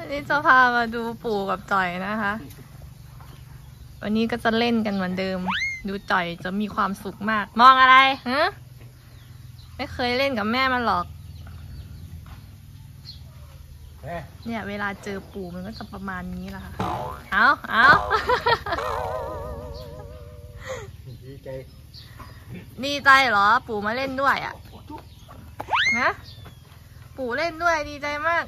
นี่จะพามาดูปู่กับจ่อยนะคะ วันนี้ก็จะเล่นกันเหมือนเดิม ดูจ่อยจะมีความสุขมาก มองอะไรฮะไม่เคยเล่นกับแม่มันหรอก เนี่ยเวลาเจอปู่มันก็จะประมาณนี้แหละค่ะ เอาดีใจเหรอ ปู่มาเล่นด้วยอ่ะนะปู่เล่นด้วยดีใจมาก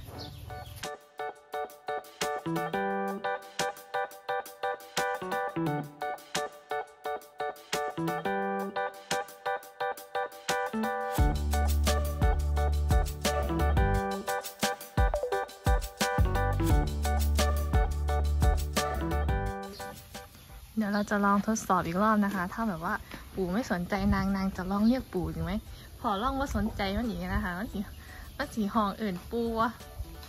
เดี๋ยวเราจะลองทดสอบอีกรอบนะคะถ้าแบบว่าปู่ไม่สนใจนางจะลองเรียกปู่จริงไหมพอลองว่าสนใจมันอีกนะคะมันสีห้องอื่นปู่วะ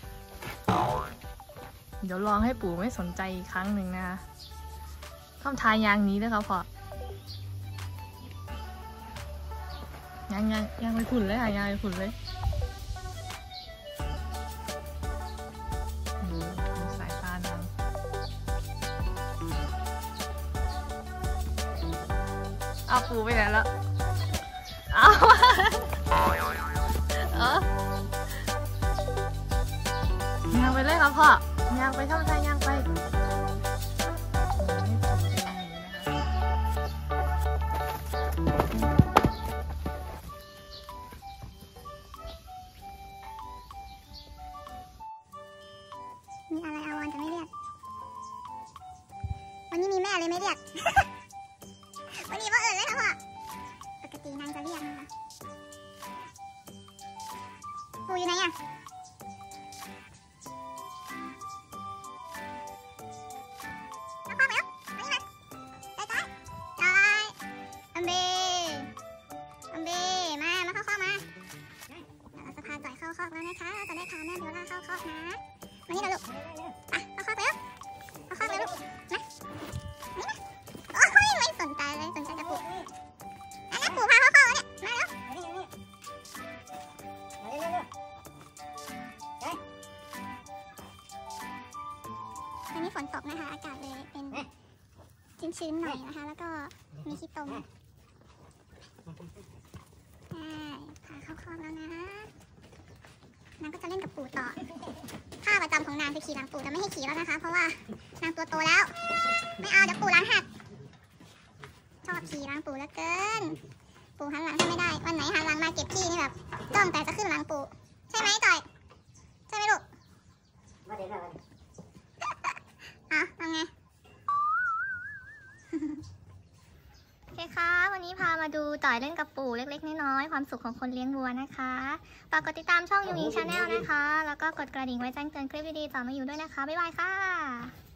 เดี๋ยวลองให้ปู่ไม่สนใจอีกครั้งหนึ่งนะคะทำทายางนี้ด้วยครับพอยางไปฝุ่นเลยค่ะยางไปฝุ่นเลยสายตานางเอาปู่ไปไหนแล้วเอายางไปเลยครับพ่อยางไปทำทายยางไปมีอะไรอาวรจะไม่เรียกวันนี้มีแม่เลยไม่เรียก วันนี้ว่าเลยค่ะพ่อปกตินางจะเรียกนะคะปู่อยู่ไหนอ่ะเอาพ่อไปแล้วมานี่มาใจอัมเบมาเข้าคอกมาเดี๋ยวเราจะพาจ่อยเข้าคอกแล้วนะคะเราจะได้พาแม่เบลล่าเข้าคอกนะมานี่นะลูกเข้าคอกไปแล้วเข้าคอกเลยลูกนะนี่นะโอ้ยไม่สนใจเลยสนใจแต่ปู่อันนี้ปู่พาเข้าคอกแล้วเนี่ยมาแล้วอันนี้ฝนตกนะคะอากาศเลยเป็นชื้นๆหน่อยนะคะแล้วก็มีขี้ตมพาเข้าคอกแล้วนะนางก็จะเล่นกับปู่ต่อท่าประจำของนางคือขี่หลังปู่แต่ไม่ให้ขี่แล้วนะคะเพราะว่านางตัวโตแล้วไม่เอาเดี๋ยวปู่ล้างหักชอบขี่หลังปู่เหลือเกินปู่หันหลังถ้าไม่ได้วันไหนหันหลังมาเก็บขี้นี่แบบจ้องแต่จะขึ้นหลังปู่ใช่ไหมจ่อยใช่ไหมลูกทำไงโอเคค่ะวันนี้พามาดูจ่อยเล่นกับปู่เล็กๆน้อยๆความสุขของคนเลี้ยงวัวนะคะฝากกดติดตามช่องยูมิงชาแนลนะคะแล้วก็กดกระดิ่งไว้แจ้งเตือนคลิปดีๆต่อมาอยู่ด้วยนะคะบ๊ายบายค่ะ